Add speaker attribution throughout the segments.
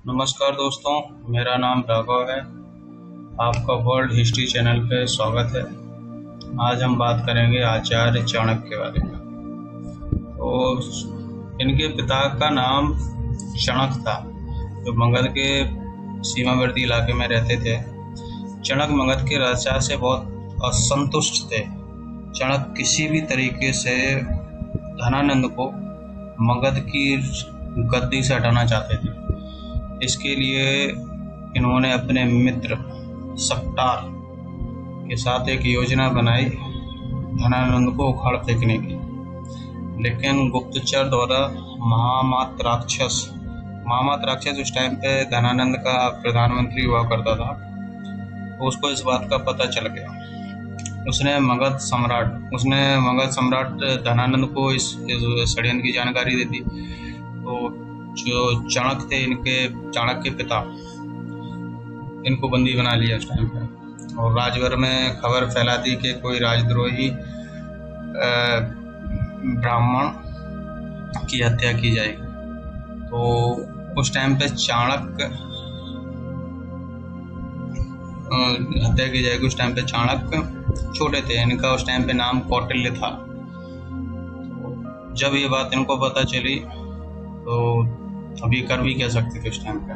Speaker 1: नमस्कार दोस्तों, मेरा नाम राघव है। आपका वर्ल्ड हिस्ट्री चैनल पे स्वागत है। आज हम बात करेंगे आचार्य चाणक्य के बारे में। तो इनके पिता का नाम चणक था, जो मगध के सीमावर्ती इलाके में रहते थे। चणक मगध के राजा से बहुत असंतुष्ट थे। चणक किसी भी तरीके से धनानंद को मगध की गद्दी से हटाना चाहते थे। इसके लिए इन्होंने अपने मित्र सक्टार के साथ एक योजना बनाई धनानंद को उखाड़ फेंकने की। लेकिन गुप्तचर द्वारा महामात राक्षस उस टाइम पे धनानंद का प्रधानमंत्री हुआ करता था, तो उसको इस बात का पता चल गया। उसने मगध सम्राट धनानंद को इस षड्यंत्र की जानकारी दे दी। तो जो चाणक्य थे, चाणक्य के पिता, इनको बंदी बना लिया उस टाइम पे, और राजभर में खबर फैला दी कि कोई राजद्रोही ब्राह्मण की हत्या की जाएगी। तो उस टाइम पे चाणक्य छोटे थे। इनका उस टाइम पे नाम कौटिल्य था। जब ये बात इनको पता चली तो अभी कर भी कह सकते थे उस टाइम पे।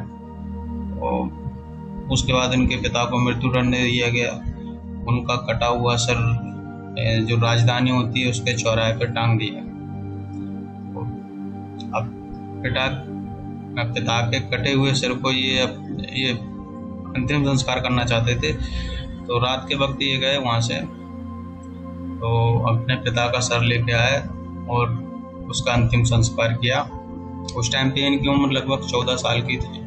Speaker 1: तो उसके बाद इनके पिता को मृत्युदंड दे दिया गया। उनका कटा हुआ सर जो राजधानी होती है उसके चौराहे पर टांग दिया। अब पिता के कटे हुए सिर को ये अंतिम संस्कार करना चाहते थे। तो रात के वक्त ये गए वहाँ से, तो अपने पिता का सर लेके आए और उसका अंतिम संस्कार किया। उस टाइम पे इनकी उम्र लगभग 14 साल की थी।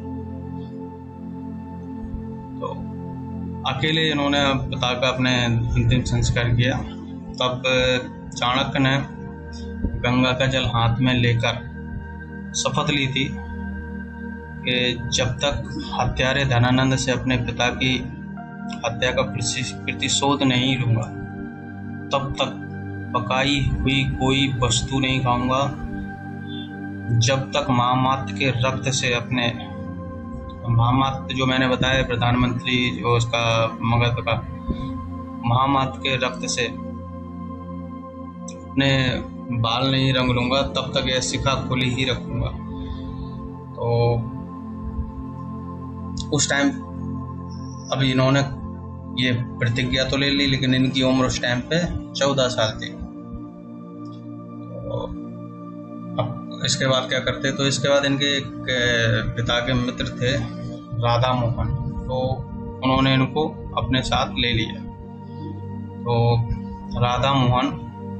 Speaker 1: तो अकेले इन्होंने पिता का अपने अंतिम संस्कार किया। तब चाणक्य ने गंगा का जल हाथ में लेकर शपथ ली थी कि जब तक हत्यारे धनानंद से अपने पिता की हत्या का प्रतिशोध नहीं लूंगा, तब तक पकाई हुई कोई वस्तु नहीं खाऊंगा। जब तक महामात के रक्त से महामात जो मैंने बताया, प्रधानमंत्री जो उसका मगध का, महामात के रक्त से अपने बाल नहीं रंग लूंगा, तब तक यह शिखा खुली ही रखूंगा। तो उस टाइम अब इन्होंने ये प्रतिज्ञा तो ले ली, लेकिन इनकी उम्र उस टाइम पे 14 साल थी। तो अब इसके बाद क्या करते, तो इसके बाद इनके एक पिता के मित्र थे राधा मोहन, तो उन्होंने इनको अपने साथ ले लिया। तो राधा मोहन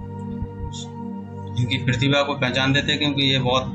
Speaker 1: इनकी प्रतिभा को पहचानते थे, क्योंकि ये बहुत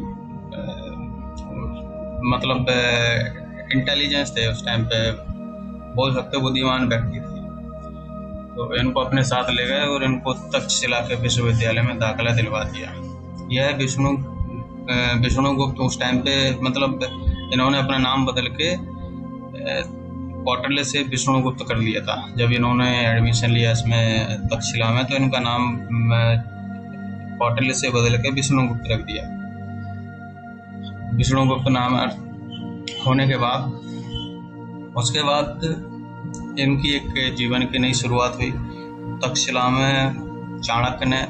Speaker 1: इंटेलिजेंस थे उस टाइम पे, बोल सकते बुद्धिमान व्यक्ति थे। तो इनको अपने साथ ले गए और इनको तक्षशिला के विश्वविद्यालय में दाखिला दिलवा दिया। यह विष्णुगुप्त उस टाइम पे, इन्होंने अपना नाम बदल के कौटिल्य से विष्णुगुप्त कर लिया था। जब इन्होंने एडमिशन लिया इसमें तक्षशिला में, तो इनका नाम कौटिल्य से बदल के विष्णुगुप्त रख दिया। विष्णुगुप्त नाम होने के बाद उसके बाद इनकी एक जीवन की नई शुरुआत हुई। तक्षशिला में चाणक्य ने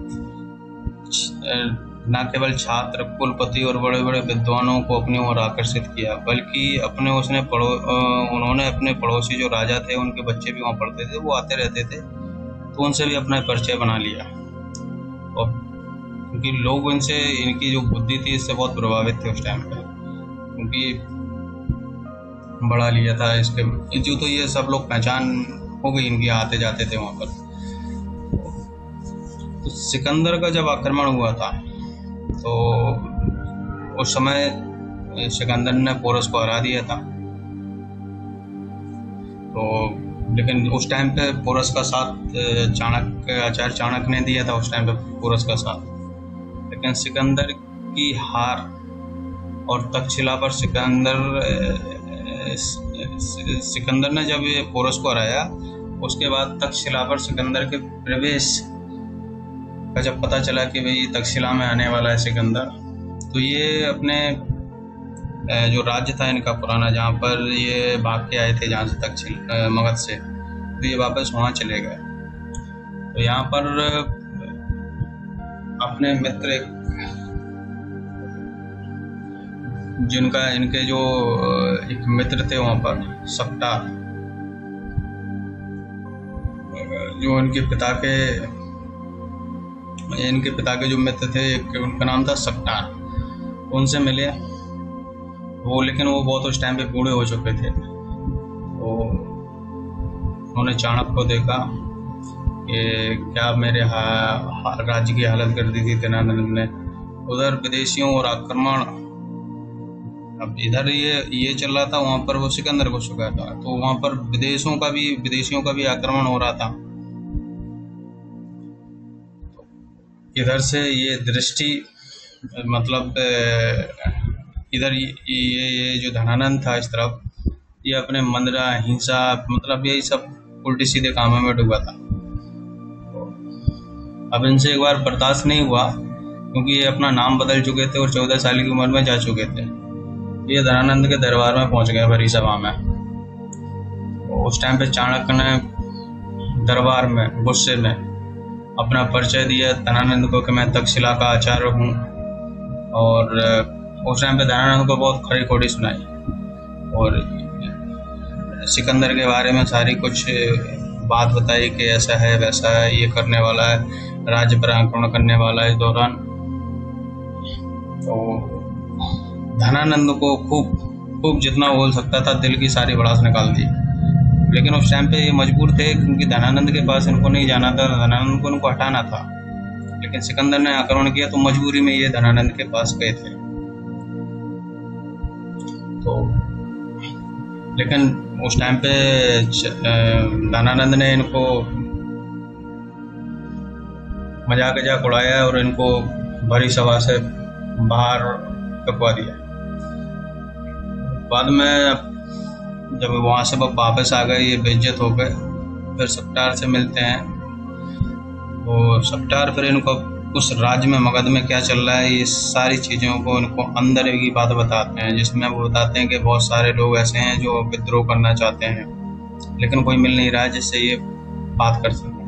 Speaker 1: न केवल छात्र, कुलपति और बड़े बड़े विद्वानों को अपनी ओर आकर्षित किया, बल्कि उन्होंने अपने पड़ोसी जो राजा थे, उनके बच्चे भी वहाँ पढ़ते थे, वो आते रहते थे, तो उनसे भी अपना परिचय बना लिया। और क्योंकि लोग इनकी जो बुद्धि थी इससे बहुत प्रभावित थे उस टाइम पे, क्योंकि बढ़ा लिया था इसके जो, तो ये सब लोग पहचान हो गई इनकी, आते जाते थे वहाँ पर। तो सिकंदर का जब आक्रमण हुआ था, तो उस समय सिकंदर ने पोरस को हरा दिया था। तो लेकिन उस टाइम पे पोरस का साथ आचार्य चाणक्य ने दिया था उस टाइम पे पोरस का साथ। लेकिन सिकंदर की हार और तक्षशिला पर सिकंदर ने जब ये पोरस को हराया, उसके बाद तक्षशिला पर सिकंदर के प्रवेश का जब पता चला कि भाई तक्षशिला में आने वाला है सिकंदर, तो ये अपने जो राज्य था इनका पुराना, जहाँ पर ये भाग के आए थे जहाँ से मगध से, तो ये वापस वहाँ चले गए। तो यहाँ पर अपने मित्र जिनका इनके जो एक मित्र थे वहाँ पर सक्टार, जो इनके पिता के जो मित्र थे, उनका नाम था सक्टार, उनसे मिले वो, लेकिन वो बहुत उस टाइम पे बूढ़े हो चुके थे। तो उन्होंने चाणक्य को देखा कि क्या मेरे राज्य की हालत कर दी थी धनानंद ने। उधर विदेशियों और आक्रमण, अब इधर ये चल रहा था, वहाँ पर वो सिकंदर को चुका था, तो वहाँ पर विदेशियों का भी आक्रमण हो रहा था। इधर से ये दृष्टि, मतलब इधर ये जो धनानंद था इस तरफ, ये अपने मंदरा, हिंसा, मतलब यही सब उल्टे सीधे कामों में डूबा था। अब इनसे एक बार बर्दाश्त नहीं हुआ, क्योंकि ये अपना नाम बदल चुके थे और 14 साल की उम्र में जा चुके थे। ये धनानंद के दरबार में पहुंच गए, भरी सभा में। उस टाइम पे चाणक्य ने दरबार में गुस्से में अपना परिचय दिया धनानंद को कि मैं तक्षशिला का आचार्य हूँ, और उस टाइम पे धनानंद को बहुत खरी खोटी सुनाई और सिकंदर के बारे में सारी कुछ बात बताई कि ऐसा है वैसा है, ये करने वाला है, राज्य पर आक्रमण करने वाला है। इस दौरान तो धनानंद को खूब जितना बोल सकता था दिल की सारी भड़ास निकाल दी, लेकिन उस टाइम पे ये मजबूर थे, क्योंकि धनानंद के पास इनको नहीं जाना था, धनानंद को इनको हटाना था। लेकिन सिकंदर ने आक्रमण किया तो मजबूरी में ये धनानंद के पास गए थे। तो लेकिन उस टाइम पे धनानंद ने इनको मजाक उड़ाया और इनको भरी सभा से बाहर कपवा दिया। बाद में जब वहाँ से वो वापस आ गए, ये बेइज्जत हो गए, फिर सक्टार से मिलते हैं। तो सक्टार फिर इनको उस राज्य में, मगध में क्या चल रहा है, ये सारी चीज़ों को इनको अंदर की बात बताते हैं, जिसमें वो बताते हैं कि बहुत सारे लोग ऐसे हैं जो विद्रोह करना चाहते हैं, लेकिन कोई मिल नहीं रहा है जिससे ये बात कर सकें।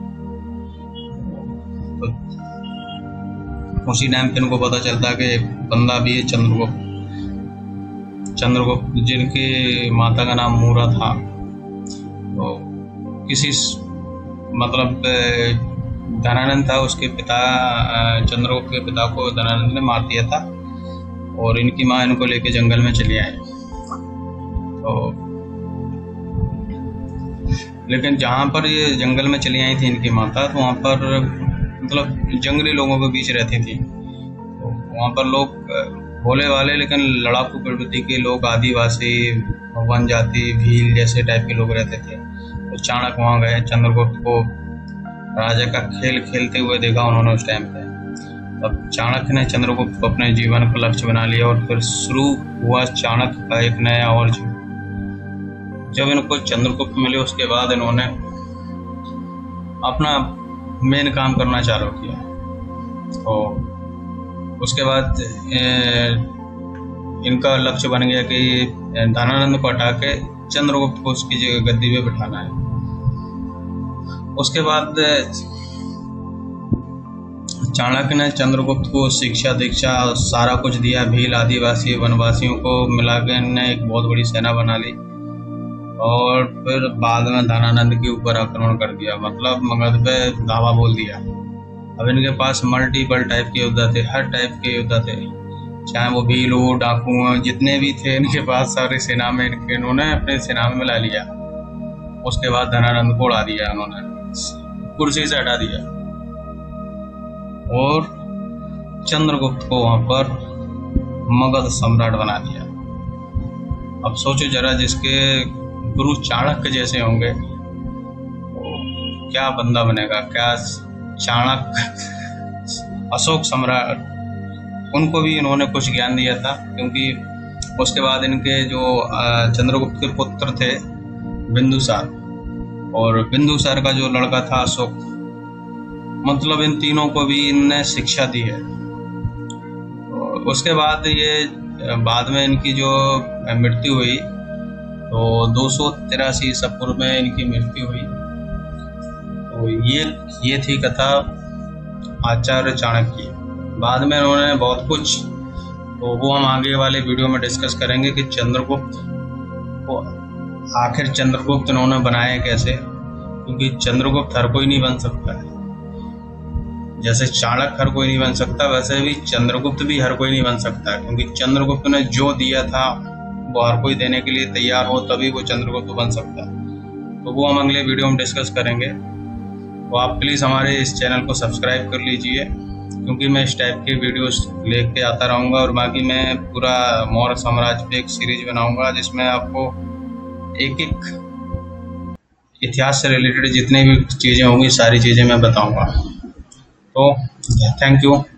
Speaker 1: तो उसी टाइम पे इनको पता चलता है कि एक बंदा भी है, चंद्रगुप्त, जिनकी माता का नाम मूरा था। तो किसी मतलब धनानंद था, उसके पिता, चंद्रगुप्त के पिता को धनानंद ने मार दिया था, और इनकी माँ इनको लेके जंगल में चली आई। तो लेकिन जहाँ पर ये जंगल में चली आई थी इनकी माता, तो वहाँ पर मतलब जंगली लोगों के बीच रहती थी। तो वहाँ पर लोग भोले वाले लेकिन लड़ाकू प्रवृत्ति के लोग, आदिवासी, भगवान जाति, भील जैसे टाइप के लोग रहते थे। तो चाणक्य वहाँ गए, चंद्रगुप्त को राजा का खेल खेलते हुए देखा उन्होंने उस टाइम पे। तब चाणक्य ने चंद्रगुप्त को अपने जीवन का लक्ष्य बना लिया, और फिर शुरू हुआ चाणक्य का एक नया और जब इनको चंद्रगुप्त मिले उसके बाद इन्होंने अपना मेन काम करना चालू किया। तो उसके बाद इनका लक्ष्य बन गया कि धनानंद को हटा के चंद्रगुप्त को उसकी जगह गद्दी पे बिठाना है। उसके बाद चाणक्य ने चंद्रगुप्त को शिक्षा दीक्षा सारा कुछ दिया। भील, आदिवासी, वनवासियों को मिला के इन्होंने एक बहुत बड़ी सेना बना ली, और फिर बाद में धनानंद के ऊपर आक्रमण कर दिया, मतलब मगध पे धावा बोल दिया। अब इनके पास मल्टीपल टाइप के योद्धा थे, हर टाइप के योद्धा थे, चाहे वो भील हो, डाकू हो, जितने भी थे इनके पास सारी सेना में इन्होंने अपने सेना में मिला लिया। उसके बाद धनानंद को उड़ा दिया, उन्होंने कुर्सी से हटा दिया, और चंद्रगुप्त को वहां पर मगध सम्राट बना दिया। अब सोचो जरा, जिसके गुरु चाणक्य जैसे होंगे तो क्या बंदा बनेगा, क्या चाणक्य, अशोक सम्राट, उनको भी इन्होंने कुछ ज्ञान दिया था। क्योंकि उसके बाद इनके जो चंद्रगुप्त के पुत्र थे बिंदुसार, और बिंदुसार का जो लड़का था अशोक, मतलब इन तीनों को भी इनने शिक्षा दी है। और उसके बाद ये बाद में इनकी जो मृत्यु हुई तो 283 ईसा पूर्व में इनकी मृत्यु हुई। तो ये थी कथा आचार्य चाणक्य की। बाद में उन्होंने बहुत कुछ, तो वो हम आगे वाले वीडियो में डिस्कस करेंगे कि चंद्रगुप्त को आखिर चंद्रगुप्त इन्होंने बनाया कैसे, क्योंकि चंद्रगुप्त हर कोई नहीं बन सकता है। जैसे चाणक्य हर कोई नहीं बन सकता, वैसे भी चंद्रगुप्त भी हर कोई नहीं बन सकता, क्योंकि चंद्रगुप्त ने जो दिया था वो हर कोई देने के लिए तैयार हो, तभी वो चंद्रगुप्त बन सकता है। तो वो हम अगले वीडियो में डिस्कस करेंगे। तो आप प्लीज़ हमारे इस चैनल को सब्सक्राइब कर लीजिए, क्योंकि मैं इस टाइप के वीडियोस लेके आता रहूँगा। और बाकी मैं पूरा मौर्य साम्राज्य पे एक सीरीज बनाऊँगा जिसमें आपको एक एक इतिहास से रिलेटेड जितने भी चीज़ें होंगी सारी चीज़ें मैं बताऊँगा। तो थैंक यू।